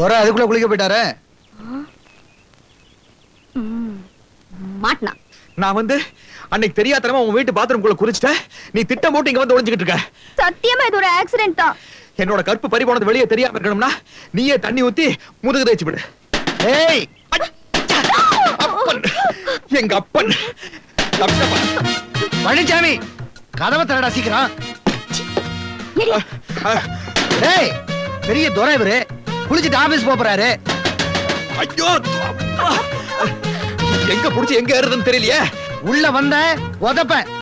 துரை அதுக்குள்ள குளிக்க போயிட்டாரே. மாட்டனா நான் வந்து அன்னைக்கு தெரியாதனமா உன் வீட்டு பாத்ரூம்குள்ள குளிச்சிட்டேன். நீ திட்டம் போட்டு இங்க வந்து ஒளிஞ்சிட்டு இருக்க. சத்தியமா இது ஒரு ஆக்சிடென்ட் தான். என்னோட கற்பு பறி போனது வெளியே தெரியாம இருக்கணும்னா நீயே தண்ணி ஊத்தி முதுகு தேய்ச்சி விடு. ஏய் அப்பன், எங்க அப்பன். பழனிசாமி கதவை தரடா சீக்கிரம். டேய் பெரிய துரை இவரு குளிச்சிட்டு ஆபீஸ் போறாரு. ஐயோ எங்க புடிச்சு எங்க ஏறுதுன்னு தெரியலையே. உள்ள வந்த உதப்ப